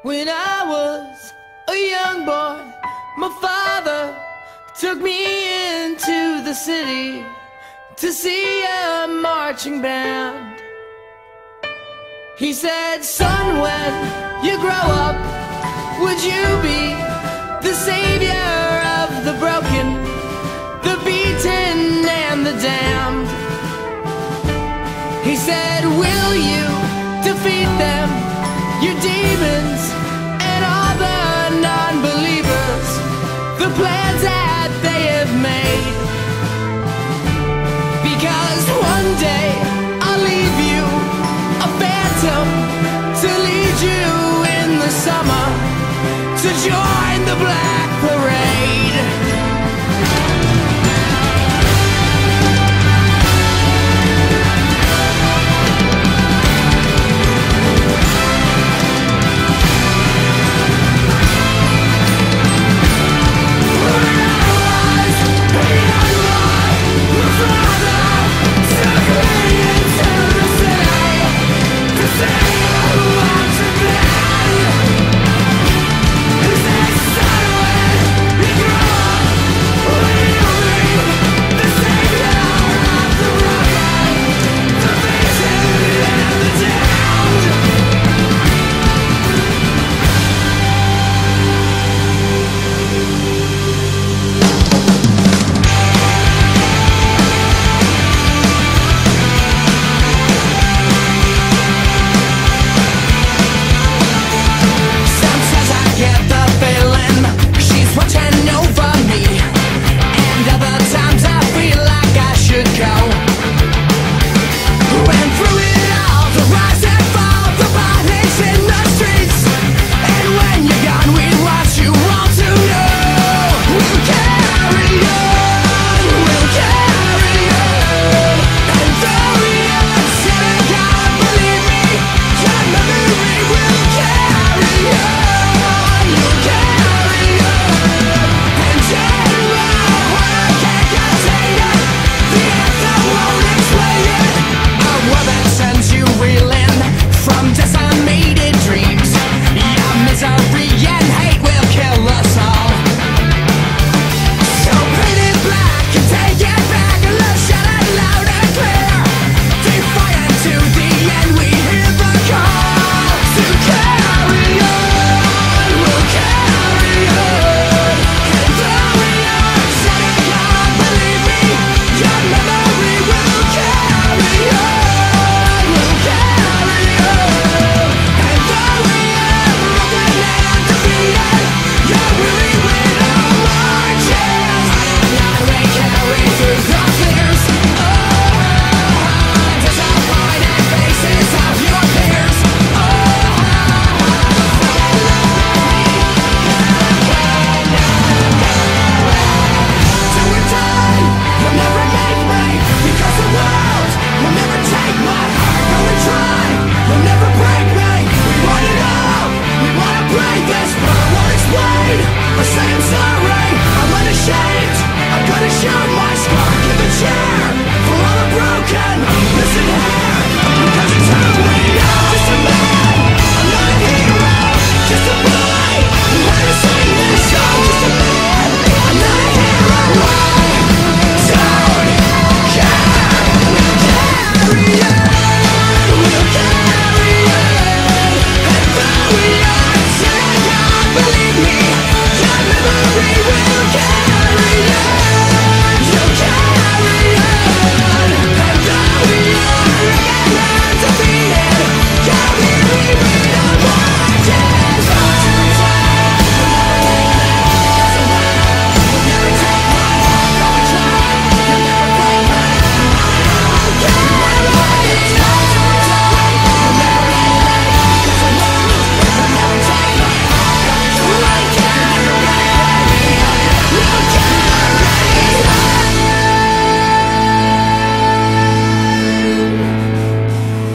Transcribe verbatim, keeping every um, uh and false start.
When I was a young boy, my father took me into the city to see a marching band. He said, son, when you grow up, would you be the savior of the broken, the beaten and the damned? He said, will you defeat them, your demons and all the non-believers, the plans that they have made? Because one day I'll leave you a phantom to lead you in the summer to join the black parade.